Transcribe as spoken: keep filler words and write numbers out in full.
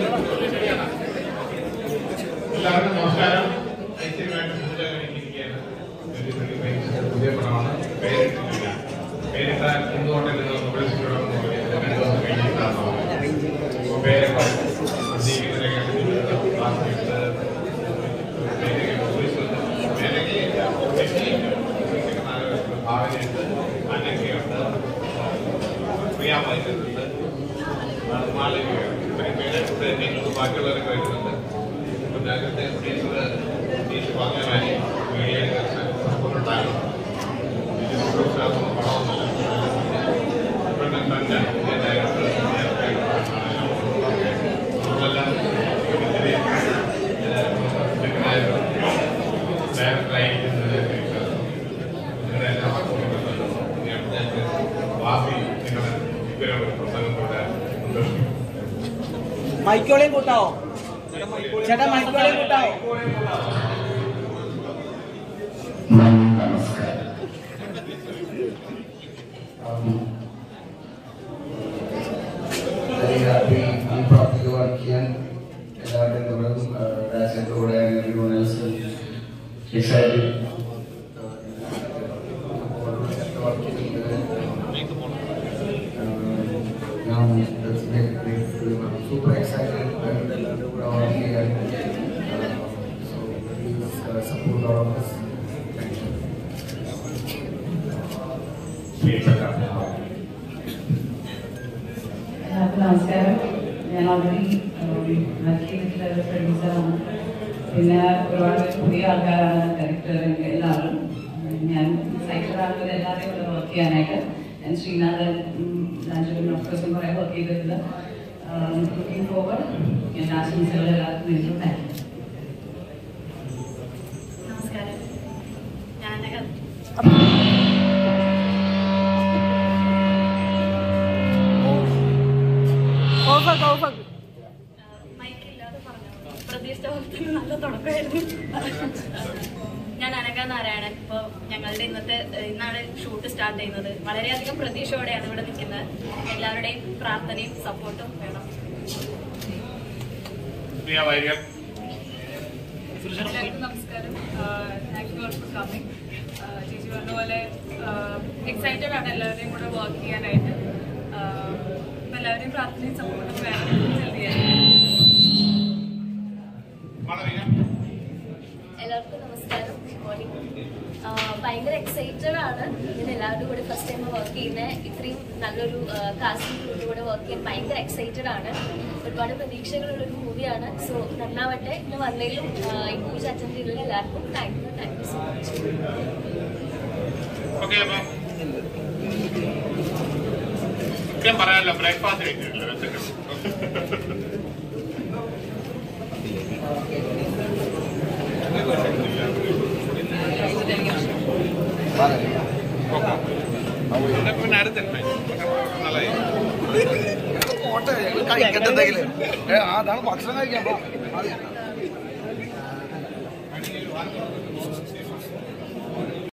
എല്ലാവർക്കും നമസ്കാരം. ഐശ്വര്യമായിട്ട് പൂജ കഴിഞ്ഞിരിക്കുകയാണ്. പുതിയ പടമാണ്. പേരിട്ടിട്ടില്ല. പേരിട്ടാൽ എന്തുകൊണ്ട് നിങ്ങൾ ഉപദേശിക്കണമെന്ന് പറഞ്ഞത് രണ്ട് ദിവസം കഴിഞ്ഞിട്ടാണ്. അപ്പോൾ പേരൊക്കെ ഭാവനയുണ്ട്, അനക്കയുണ്ട്, പ്രിയാമയുണ്ട്, മാളവികയുണ്ട്. ഇത്രയും പേരെ ഞങ്ങൾക്ക് ബാക്കിയുള്ളവരൊക്കെ വരുന്നുണ്ട്. അപ്പോൾ നേരത്തെ ടീച്ചർ ടീച്ചർ പറഞ്ഞ കാര്യം മീഡിയയിൽ സപ്പോർട്ടുണ്ടാകും. പടമൊന്നുമില്ല. ഇപ്പോഴത്തെ തന്നെ പുതിയ ഡയറക്ടർ നമ്മളെല്ലാം ഡയറക്ടറായിരിക്കുന്നത് മൈക്കോളേം കൂട്ടാവോ ചേട്ടാ? മൈക്കോളേം കൂട്ടാവോ? നമസ്കാരം. വെരി ഹാപ്പി ഈ പ്രൊജക്ട് വർക്ക് ചെയ്യാൻ എല്ലാവരുടെയും കൂടെ ഡാൻസിന്റെ കൂടെ everyone else excited. Super excited and we're all here. So please uh, support all of us. Thank you. നമസ്കാരം. ഞാൻ ഓൾറെഡി വർക്ക് ചെയ്തിട്ടുള്ള ഒരു പ്രൊഡ്യൂസറാണ്. പിന്നെ ഒരുപാട് പുതിയ ആൾക്കാരാണ് ഡയറക്ടർ എല്ലാവരും. ഞാൻ സൈക്കിളാണെങ്കിൽ എല്ലാവരെയും കൂടെ വർക്ക് ചെയ്യാനായിട്ട് ഞാൻ ശ്രീനാഥൻ രാജുവിനും ഓഫ്കോഴ്സും കുറേ വർക്ക് ചെയ്തിട്ടുണ്ട്. Looking forward. ഞാൻ ആശംസകൾ എല്ലാവർക്കും നേരിടും. Thank you. നമസ്കാരം. ഞാൻ മൈക്കില്ലാതെ പറഞ്ഞു പ്രതീക്ഷിച്ച പോലത്തെ നല്ല തുടക്കമായിരുന്നു. ഞാൻ അനഘ നാരായണൻ. ഇപ്പോൾ ഞങ്ങളുടെ ഇന്നത്തെ ഇന്നാണ് ഷൂട്ട് സ്റ്റാർട്ട് ചെയ്യുന്നത്. വളരെയധികം പ്രതീക്ഷയോടെയാണ് ഇവിടെ നിൽക്കുന്നത്. എല്ലാവരുടെയും പ്രാർത്ഥനയും സപ്പോർട്ടും വേണം. എല്ലാവർക്കും നമസ്കാരം. Thank you all for coming. ചേച്ചി പറഞ്ഞ പോലെ എക്സൈറ്റഡ് ആണ് എല്ലാവരെയും കൂടെ വർക്ക് ചെയ്യാനായിട്ട്. എല്ലാവരെയും പ്രാർത്ഥനയും സപ്പോർട്ടും വേണം. എല്ലാവർക്കും നമസ്കാരം. ഭയങ്കര എക്സൈറ്റഡ് ആണ്. ഞാൻ എല്ലാവരുടെ കൂടെ ഫസ്റ്റ് ടൈം വർക്ക് ചെയ്യുന്നത്. ഇത്രയും നല്ലൊരു കാസ്റ്റിംഗ് കൂടെ വർക്ക് ചെയ്യാൻ ഭയങ്കര എക്സൈറ്റഡ് ആണ്. ഒരുപാട് പ്രതീക്ഷകളുള്ളൊരു മൂവിയാണ്. സോ നന്നാവട്ടെ. ഇന്ന് വന്നതിലും ഈ പൂജ അറ്റൻഡ് ചെയ്തതിലും എല്ലാവർക്കും thank you. Thank you so much. പറയാനല്ലോ ബ്രേക്ക്ഫാസ്റ്റ് കഴിച്ചിട്ടില്ല. പിന്നെ അടുത്തല്ലേ നല്ലതായി പോട്ടെ, ഞങ്ങൾ കഴിക്കട്ടെ എന്തെങ്കിലും. അതാണ് ഭക്ഷണം കഴിക്കാൻ.